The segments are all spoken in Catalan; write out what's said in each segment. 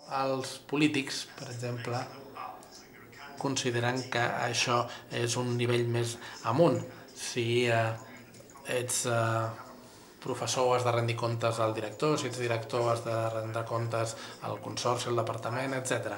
Els polítics, per exemple, consideren que això és un nivell més amunt. Si ets professor has de rendir comptes al director, si ets director has de rendir comptes al consorci, al departament, etc.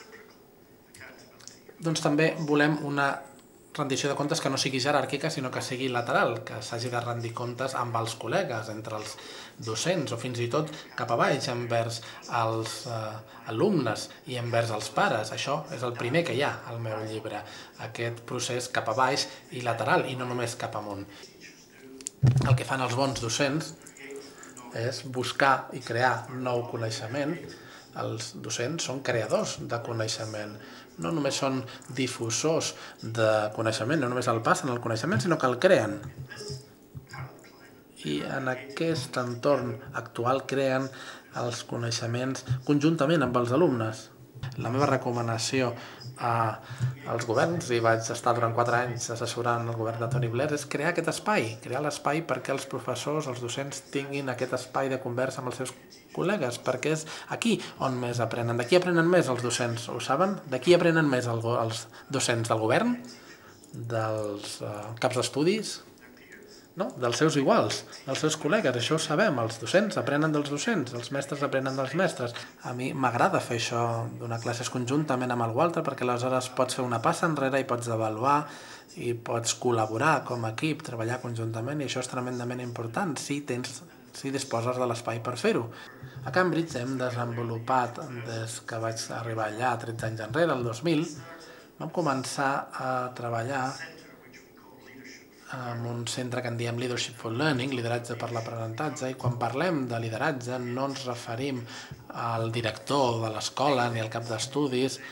Doncs també volem una rendició de comptes que no sigui jeràrquica, sinó que sigui lateral, que s'hagi de rendir comptes amb els col·legues, entre els docents o fins i tot cap a baix, envers els alumnes i envers els pares. Això és el primer que hi ha al meu llibre, aquest procés cap a baix i lateral, i no només cap amunt. El que fan els bons docents és buscar i crear nou coneixement. Els docents són creadors de coneixement, no només són difusors de coneixement, no només el passen el coneixement, sinó que el creen. I en aquest entorn actual creen els coneixements conjuntament amb els alumnes. La meva recomanació als governs, i vaig estar durant 4 anys assessorant el govern de Tony Blair, és crear aquest espai, crear l'espai perquè els professors, els docents tinguin aquest espai de conversa amb els seus col·legues, perquè és aquí on més aprenen. D'aquí aprenen més els docents, ho saben? D'aquí aprenen més els docents del govern, dels caps d'estudis, no? Dels seus iguals, dels seus col·legues, això ho sabem, els docents aprenen dels docents, els mestres aprenen dels mestres. A mi m'agrada fer això, donar classes conjuntament amb algú altre, perquè aleshores pots fer una passa enrere i pots avaluar i pots col·laborar com a equip, treballar conjuntament, i això és tremendament important si disposes de l'espai per fer-ho. A Cambridge hem desenvolupat, des que vaig arribar allà 13 anys enrere, el 2000, vam començar a treballar en un centre que en diem Leadership for Learning, lideratge per l'aprenentatge, i quan parlem de lideratge no ens referim al director de l'escola ni al cap d'estudis,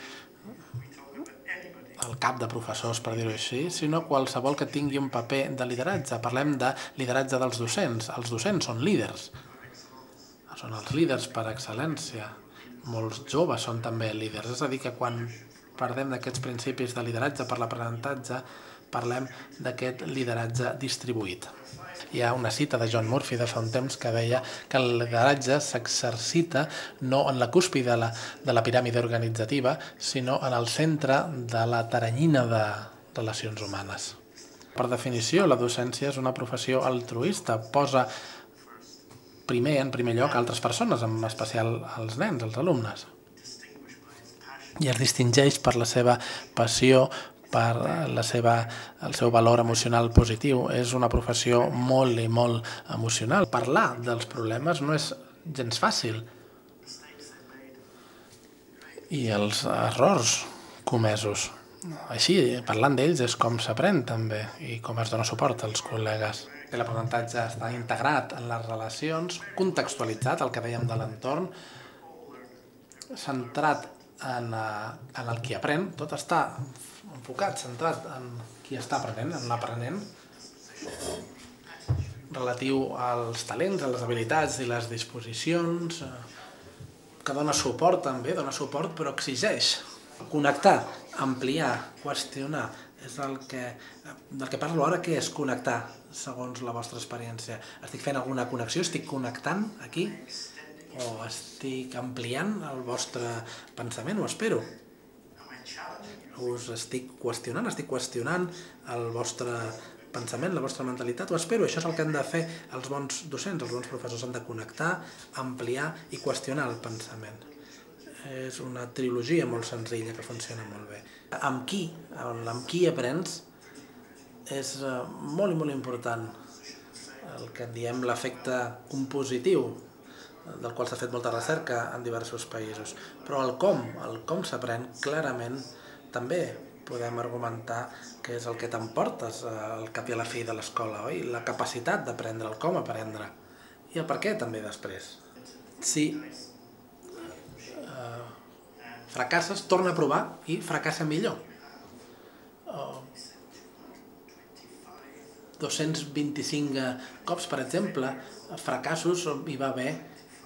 al cap de professors, per dir-ho així, sinó qualsevol que tingui un paper de lideratge. Parlem de lideratge dels docents. Els docents són líders. Són els líders per excel·lència. Molts joves són també líders. És a dir, que quan parlem d'aquests principis de lideratge per l'aprenentatge, parlem d'aquest lideratge distribuït. Hi ha una cita de John Murphy de fa un temps que deia que el lideratge s'exercita no en la cúspide de la piràmide organitzativa, sinó en el centre de la teranyina de relacions humanes. Per definició, la docència és una professió altruista, posa en primer lloc altres persones, en especial els nens, els alumnes. I es distingeix per la seva passió, per el seu valor emocional positiu. És una professió molt i molt emocional. Parlar dels problemes no és gens fàcil. I els errors comesos. Així, parlant d'ells és com s'aprèn també i com es dona suport als col·legues. L'aprenentatge està integrat en les relacions, contextualitzat, el que dèiem de l'entorn, centrat en el qui aprèn, tot està enfocat, centrat en qui està aprenent, en l'aprenent, relatiu als talents, a les habilitats i les disposicions, que dona suport també, dona suport però exigeix. Connectar, ampliar, qüestionar, és del que parlo ara, què és connectar, segons la vostra experiència? Estic fent alguna connexió, estic connectant aquí? O estic ampliant el vostre pensament, ho espero. Us estic qüestionant el vostre pensament, la vostra mentalitat, ho espero. Això és el que han de fer els bons docents, els bons professors, han de connectar, ampliar i qüestionar el pensament. És una trilogia molt senzilla que funciona molt bé. Amb qui aprens és molt i molt important el que en diem l'efecte compositiu, del qual s'ha fet molta recerca en diversos països. Però el com s'aprèn, clarament també podem argumentar que és el que t'emportes al cap i a la fi de l'escola, oi? La capacitat d'aprendre, el com aprendre. I el per què també després. Si fracasses, torna a provar i fracassa millor. 225 cops, per exemple, fracassos hi va haver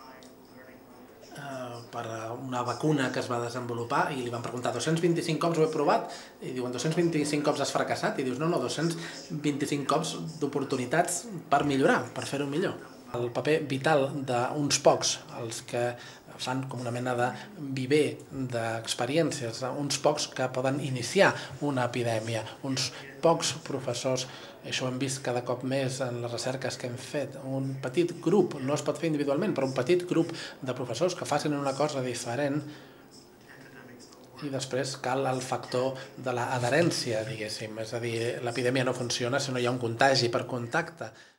per una vacuna que es va desenvolupar i li van preguntar 225 cops ho he provat i diuen 225 cops has fracassat i dius no, 225 cops d'oportunitats per millorar, per fer-ho millor. El paper vital d'uns pocs, els que fan com una mena de viver d'experiències, uns pocs que poden iniciar una epidèmia, uns pocs professors, això ho hem vist cada cop més en les recerques que hem fet, un petit grup, no es pot fer individualment, però un petit grup de professors que facin una cosa diferent, i després cal el factor de l'adherència, diguéssim, és a dir, l'epidèmia no funciona si no hi ha un contagi per contacte.